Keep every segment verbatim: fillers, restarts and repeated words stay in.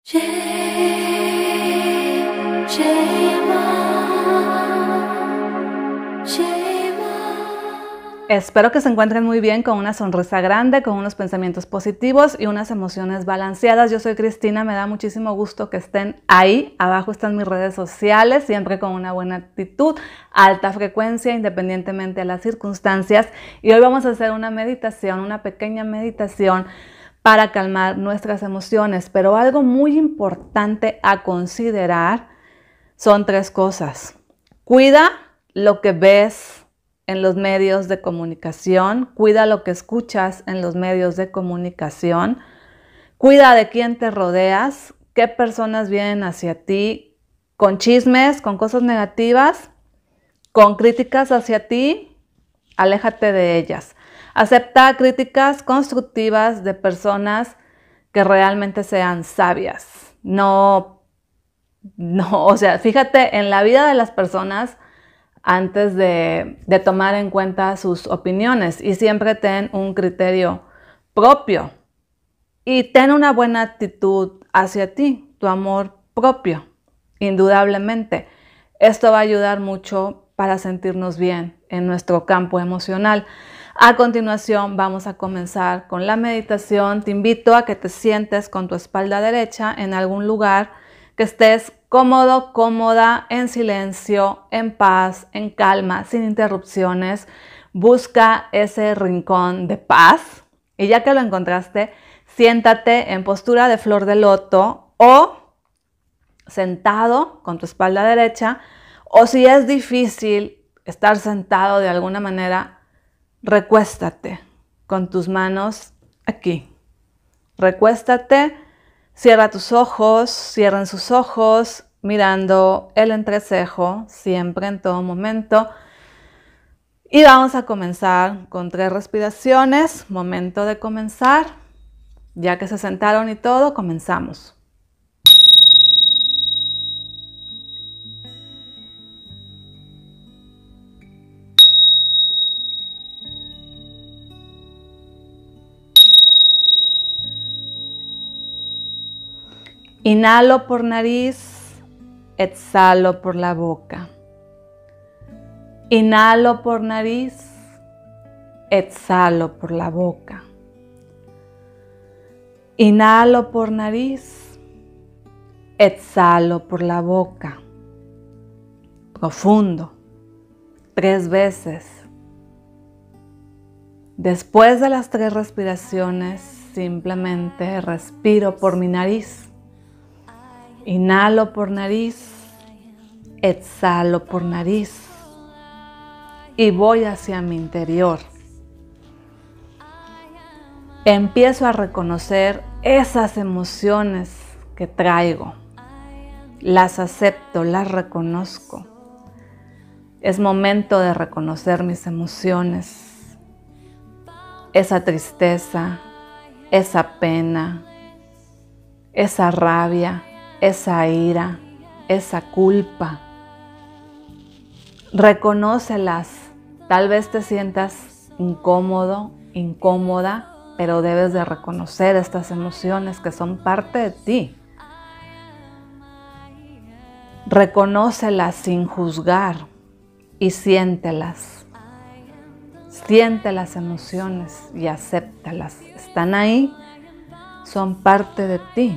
Espero que se encuentren muy bien, con una sonrisa grande, con unos pensamientos positivos y unas emociones balanceadas. Yo soy Cristina, me da muchísimo gusto que estén ahí. Abajo están mis redes sociales, siempre con una buena actitud, alta frecuencia, independientemente de las circunstancias. Y hoy vamos a hacer una meditación, una pequeña meditación para calmar nuestras emociones. Pero algo muy importante a considerar son tres cosas. Cuida lo que ves en los medios de comunicación, cuida lo que escuchas en los medios de comunicación, cuida de quién te rodeas, qué personas vienen hacia ti con chismes, con cosas negativas, con críticas hacia ti, aléjate de ellas. Acepta críticas constructivas de personas que realmente sean sabias. No, no, o sea, fíjate en la vida de las personas antes de, de tomar en cuenta sus opiniones, y siempre ten un criterio propio y ten una buena actitud hacia ti, tu amor propio, indudablemente. Esto va a ayudar mucho para sentirnos bien en nuestro campo emocional. A continuación vamos a comenzar con la meditación. Te invito a que te sientes con tu espalda derecha en algún lugar, que estés cómodo, cómoda, en silencio, en paz, en calma, sin interrupciones. Busca ese rincón de paz y ya que lo encontraste, siéntate en postura de flor de loto o sentado con tu espalda derecha, o si es difícil estar sentado de alguna manera, recuéstate con tus manos aquí. Recuéstate. Cierra tus ojos, cierren sus ojos, mirando el entrecejo, siempre, en todo momento. Y vamos a comenzar con tres respiraciones. Momento de comenzar. Ya que se sentaron y todo, comenzamos. Inhalo por nariz, exhalo por la boca. Inhalo por nariz, exhalo por la boca. Inhalo por nariz, exhalo por la boca. Profundo, tres veces. Después de las tres respiraciones, simplemente respiro por mi nariz. Inhalo por nariz, exhalo por nariz y voy hacia mi interior. Empiezo a reconocer esas emociones que traigo. Las acepto, las reconozco. Es momento de reconocer mis emociones. Esa tristeza, esa pena, esa rabia, esa ira, esa culpa. Reconócelas. Tal vez te sientas incómodo, incómoda, pero debes de reconocer estas emociones que son parte de ti. Reconócelas sin juzgar y siéntelas. Siente las emociones y acéptalas. Están ahí, son parte de ti.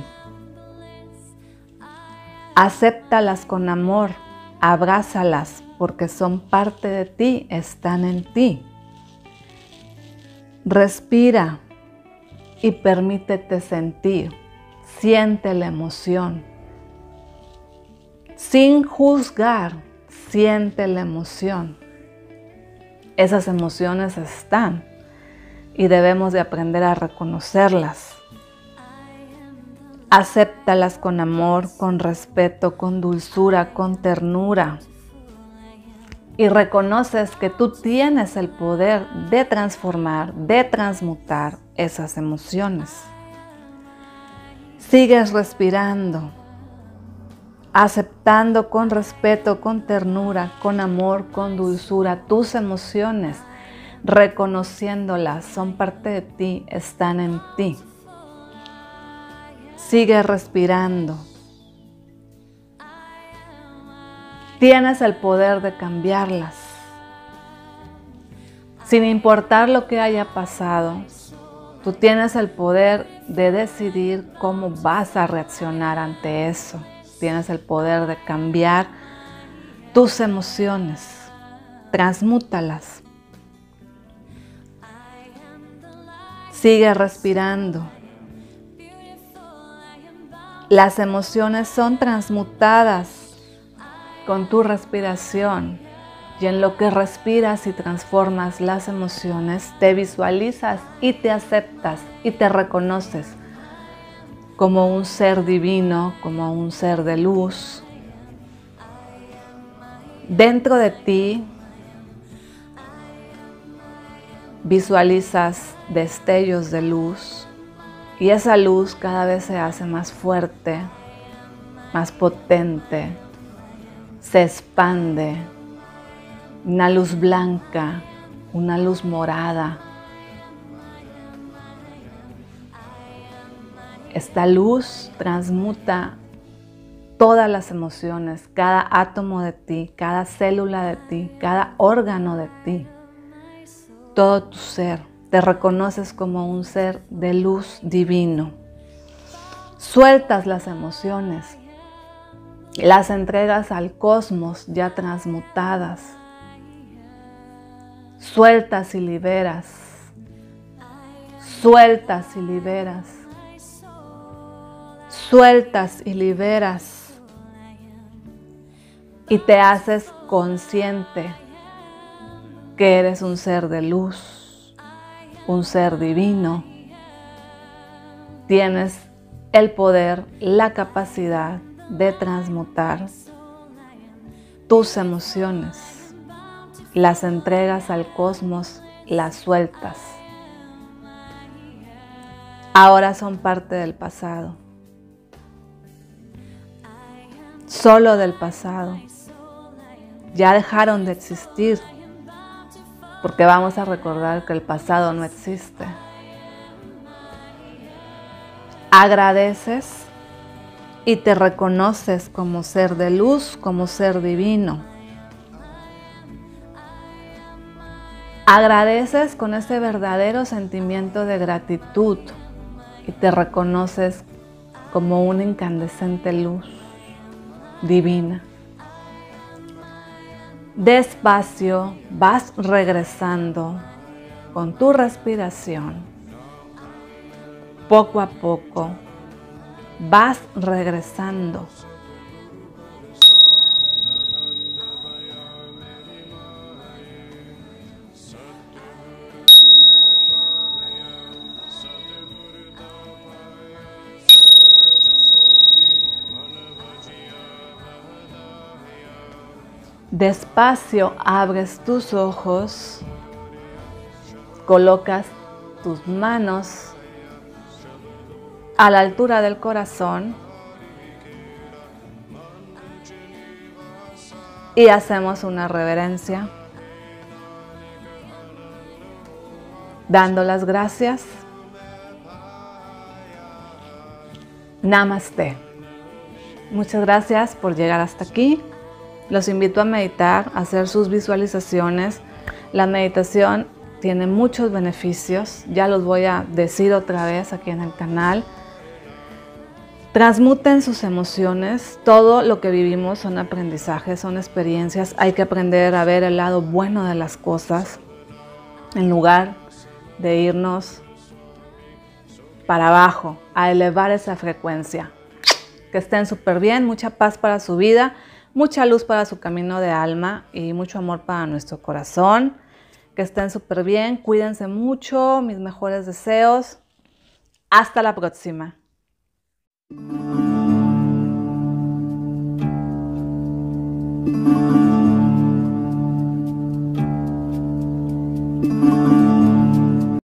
Acéptalas con amor, abrázalas porque son parte de ti, están en ti. Respira y permítete sentir, siente la emoción. Sin juzgar, siente la emoción. Esas emociones están y debemos de aprender a reconocerlas. Acéptalas con amor, con respeto, con dulzura, con ternura. Y reconoces que tú tienes el poder de transformar, de transmutar esas emociones. Sigues respirando, aceptando con respeto, con ternura, con amor, con dulzura tus emociones, reconociéndolas, son parte de ti, están en ti. Sigue respirando. Tienes el poder de cambiarlas. Sin importar lo que haya pasado, tú tienes el poder de decidir cómo vas a reaccionar ante eso. Tienes el poder de cambiar tus emociones. Transmútalas. Sigue respirando. Las emociones son transmutadas con tu respiración. Y en lo que respiras y transformas las emociones, te visualizas y te aceptas y te reconoces como un ser divino, como un ser de luz. Dentro de ti visualizas destellos de luz y esa luz cada vez se hace más fuerte, más potente, se expande. Una luz blanca, una luz morada. Esta luz transmuta todas las emociones, cada átomo de ti, cada célula de ti, cada órgano de ti, todo tu ser. Te reconoces como un ser de luz divino. Sueltas las emociones, las entregas al cosmos ya transmutadas. Sueltas y liberas, sueltas y liberas, sueltas y liberas y te haces consciente que eres un ser de luz, un ser divino. Tienes el poder, la capacidad de transmutar tus emociones. Las entregas al cosmos, las sueltas. Ahora son parte del pasado. Solo del pasado. Ya dejaron de existir. Porque vamos a recordar que el pasado no existe. Agradeces y te reconoces como ser de luz, como ser divino. Agradeces con ese verdadero sentimiento de gratitud y te reconoces como una incandescente luz divina. Despacio vas regresando con tu respiración. Poco a poco vas regresando. Despacio abres tus ojos, colocas tus manos a la altura del corazón y hacemos una reverencia, dando las gracias. Namaste. Muchas gracias por llegar hasta aquí. Los invito a meditar, a hacer sus visualizaciones. La meditación tiene muchos beneficios, ya los voy a decir otra vez aquí en el canal. Transmuten sus emociones, todo lo que vivimos son aprendizajes, son experiencias. Hay que aprender a ver el lado bueno de las cosas, en lugar de irnos para abajo, a elevar esa frecuencia. Que estén súper bien, mucha paz para su vida. Mucha luz para su camino de alma y mucho amor para nuestro corazón. Que estén súper bien, cuídense mucho, mis mejores deseos. Hasta la próxima.